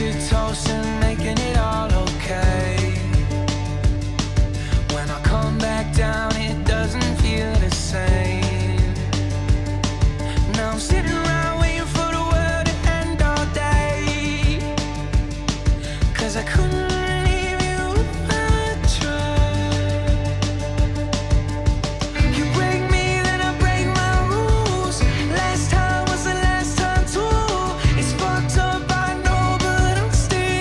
to toast and making it all okay. When I come back down, it doesn't feel the same. Now I'm sitting around waiting for the world to end all day, 'cause I couldn't leave you if I tried. You break me, then I break my rules. Last time was the last time too. It's fucked up, I know, but I'm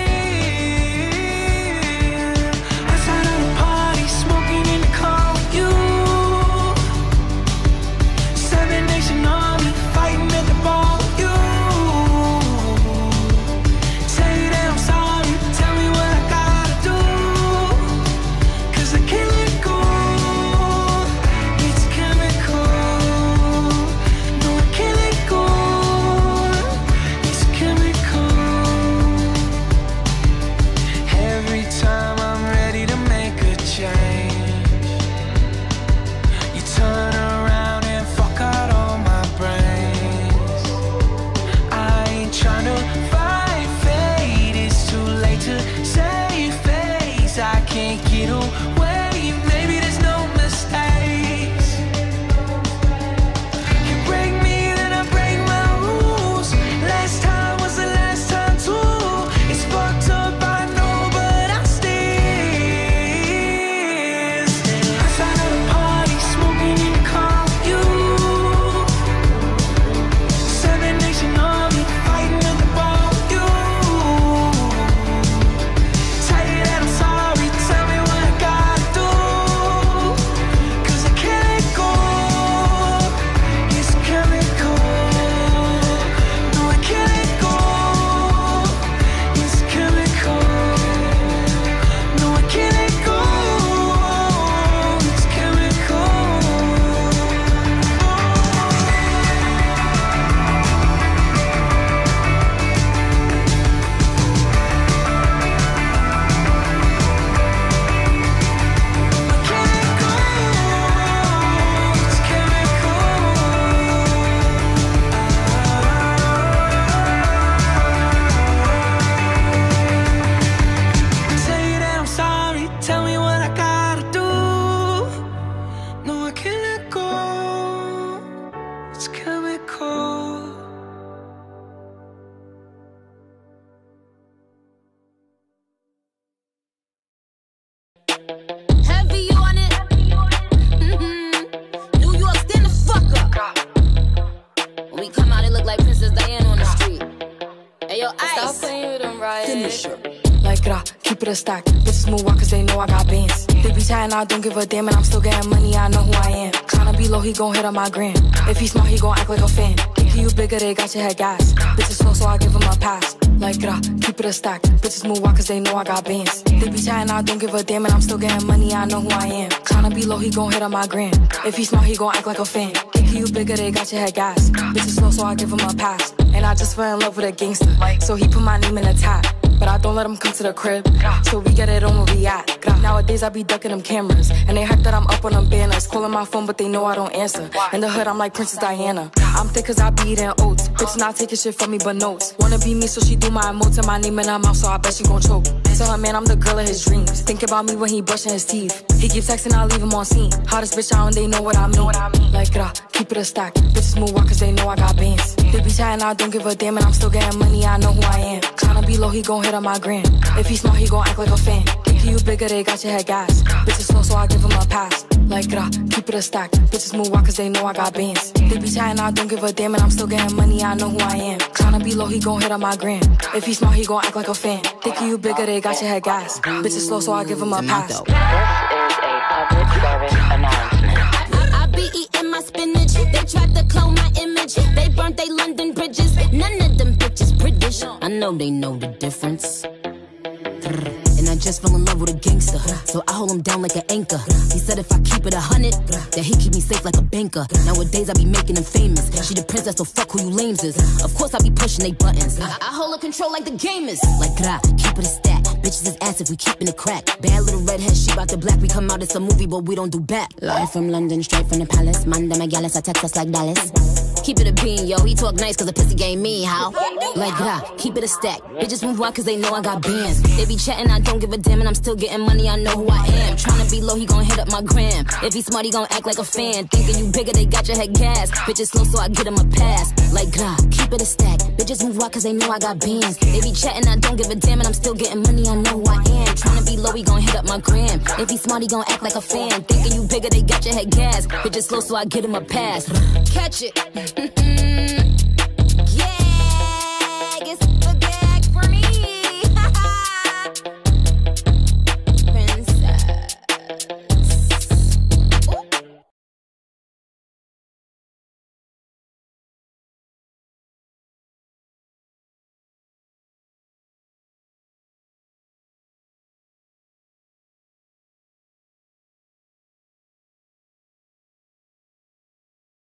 still outside of the party, smoking in the car with you. Seven Nation Army, fighting at the bar with you. Say that I'm sorry, tell me what I gotta do, 'cause I can't let go. It's chemical. No, I can't let go. It's chemical. Every time I'm ready to make a change, you turn around and fuck out all my brains. I ain't trying to fight fate, it's too late to save face. I can't get away, maybe there's no mistakes. You break me, then I break my rules. Last time was the last time too. It's fucked up, I know, but I still outside of the party, smoking in the car with you. Seven Nation Army, fighting at the bar with you. Tell you that I'm sorry, tell me what I gotta do, 'cause I can't let go. It's chemical. No, I can't let go. It's chemical. No, I can't let go. It's chemical. Say that I'm sorry, tell me what I gotta do. No, I can't let go. It's chemical. Heavy on it. New York, stand the fuck up. When we come out, it look like Princess Diana on the street. Hey, yo, Ice. Stop playing with them, Riot. Like, keep it a stack. Bitches move on 'cause they know I got bands. They be chatting, I don't give a damn, and I'm still getting money, I know who I am. Tryna be low, he gon' hit on my gram. If he smart, he gon' act like a fan. Thinking you bigger, they got your head gas. Bitches slow, so I give him a pass. Like, keep it a stack. Bitches move on 'cause they know I got bands. They be chatting, I don't give a damn, and I'm still getting money, I know who I am. Tryna be low, he gon' hit on my gram. If he smart, he gon' act like a fan. Thinking you bigger, they got your head gas. Bitches slow, so I give him a pass. And I just fell in love with a gangster, so he put my name in the top. But I don't let him come to the crib, so we get it on where we at. Nowadays I be ducking them cameras, and they hype that I'm up on them banners. Calling my phone, but they know I don't answer. In the hood, I'm like Princess Diana. I'm thick 'cause I be eating oats. Bitch not taking shit from me but notes. Wanna be me, so she do my emotes and my name in her mouth, so I bet she gon' choke. Tell her man I'm the girl of his dreams. Think about me when he brushing his teeth. He keep texting, I leave him on scene. Hottest bitch out and they know what I mean. Like, keep it a stack. Bitches move on 'cause they know I got bands. They be chatting, I don't give a damn, and I'm still getting money, I know who I am. Tryna be low, he gon' hit on my gram. If he smart, he gon' act like a fan. Thinking you bigger, they got your head gas. Bitches slow, so I give him a pass. Like, keep it a stack. Bitches move on 'cause they know I got bands. They be chatting, I don't give a damn, and I'm still getting money, I know who I am. Tryna be low, he gon' hit on my gram. If he smart, he gon' act like a fan. Thinking you bigger, they got your head gas. Bitches slow, so I give him a pass. This is a public service announcement. I be eating my spinach. They tried to clone my image. They burnt they London bridges. None of them bitches British. I know they know the difference. And I just fell in love with a gangster, so I hold him down like an anchor. He said if I keep it 100, that he keep me safe like a banker. Nowadays I be making him famous. She the princess, so fuck who you lames is. Of course I be pushing they buttons. I hold her control like the game is. Like keep it a stack. Bitches is ass if we keepin' it crack. Bad little redhead, she bout the black. We come out, it's a movie, but we don't do back. Live from London, straight from the palace. Manda Magalis, I text us like Dallas. keep it a bean, yo. He talk nice cause the pussy game mean, how? Like, keep it a stack. Bitches move out cause they know I got bands. They be chatting, I don't give a damn, and I'm still getting money, I know who I am. Tryna be low, he gon' hit up my gram. If he smart, he gon' act like a fan. Thinking you bigger, they got your head gas. Bitches slow, so I get him a pass. Like, keep it a stack. Bitches move out cause they know I got bands. They be chatting, I don't give a damn, and I'm still getting money, I know who I am. Tryna be low, he gon' hit up my gram. If he smart, he gon' act like a fan. Thinking you bigger, they got your head gas. Bitches slow, so I get him a pass. Catch it.